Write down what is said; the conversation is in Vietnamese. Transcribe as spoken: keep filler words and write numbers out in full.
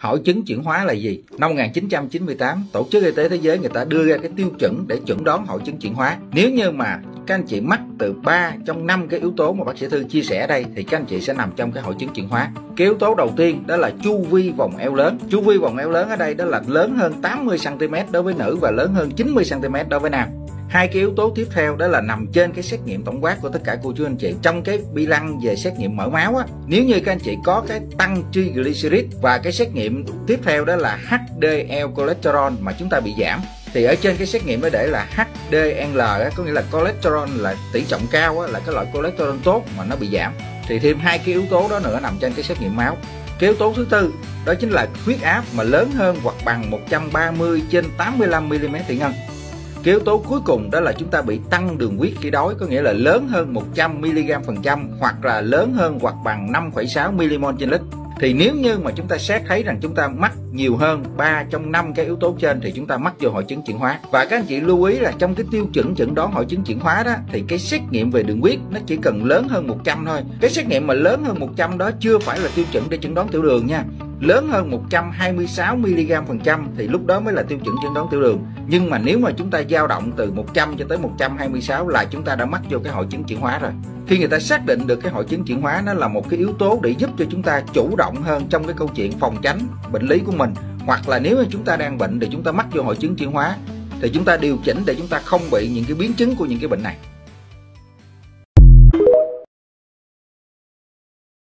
Hội chứng chuyển hóa là gì? Năm một nghìn chín trăm chín mươi tám, Tổ chức Y tế Thế giới người ta đưa ra cái tiêu chuẩn để chẩn đoán hội chứng chuyển hóa. Nếu như mà các anh chị mắc từ ba trong năm cái yếu tố mà bác sĩ Thư chia sẻ ở đây thì các anh chị sẽ nằm trong cái hội chứng chuyển hóa. Cái yếu tố đầu tiên đó là chu vi vòng eo lớn. Chu vi vòng eo lớn ở đây đó là lớn hơn tám mươi xăng ti mét đối với nữ và lớn hơn chín mươi xăng ti mét đối với nam. Hai cái yếu tố tiếp theo đó là nằm trên cái xét nghiệm tổng quát của tất cả cô chú anh chị. Trong cái bi lăng về xét nghiệm mỡ máu á, nếu như các anh chị có cái tăng triglycerid và cái xét nghiệm tiếp theo đó là hát đê lờ cholesterol mà chúng ta bị giảm, thì ở trên cái xét nghiệm nó để là hát đê en lờ á, có nghĩa là cholesterol là tỷ trọng cao á, là cái loại cholesterol tốt mà nó bị giảm. Thì thêm hai cái yếu tố đó nữa nằm trên cái xét nghiệm máu. Cái yếu tố thứ tư đó chính là huyết áp mà lớn hơn hoặc bằng một trăm ba mươi trên tám mươi lăm mi-li-mét thủy ngân. Cái yếu tố cuối cùng đó là chúng ta bị tăng đường huyết khi đói, có nghĩa là lớn hơn một trăm mi-li-gam phần trăm hoặc là lớn hơn hoặc bằng năm phẩy sáu mi-li-mol trên lít. Thì nếu như mà chúng ta xét thấy rằng chúng ta mắc nhiều hơn ba trong năm cái yếu tố trên thì chúng ta mắc vô hội chứng chuyển hóa. Và các anh chị lưu ý là trong cái tiêu chuẩn chẩn đoán hội chứng chuyển hóa đó thì cái xét nghiệm về đường huyết nó chỉ cần lớn hơn một trăm thôi. Cái xét nghiệm mà lớn hơn một trăm đó chưa phải là tiêu chuẩn để chẩn đoán tiểu đường nha. Lớn hơn một trăm hai mươi sáu mi-li-gam phần trăm thì lúc đó mới là tiêu chuẩn chẩn đoán tiểu đường. Nhưng mà nếu mà chúng ta dao động từ một trăm cho tới một trăm hai mươi sáu là chúng ta đã mắc vô cái hội chứng chuyển hóa rồi. Khi người ta xác định được cái hội chứng chuyển hóa, nó là một cái yếu tố để giúp cho chúng ta chủ động hơn trong cái câu chuyện phòng tránh bệnh lý của mình, hoặc là nếu mà chúng ta đang bệnh thì chúng ta mắc vô hội chứng chuyển hóa thì chúng ta điều chỉnh để chúng ta không bị những cái biến chứng của những cái bệnh này.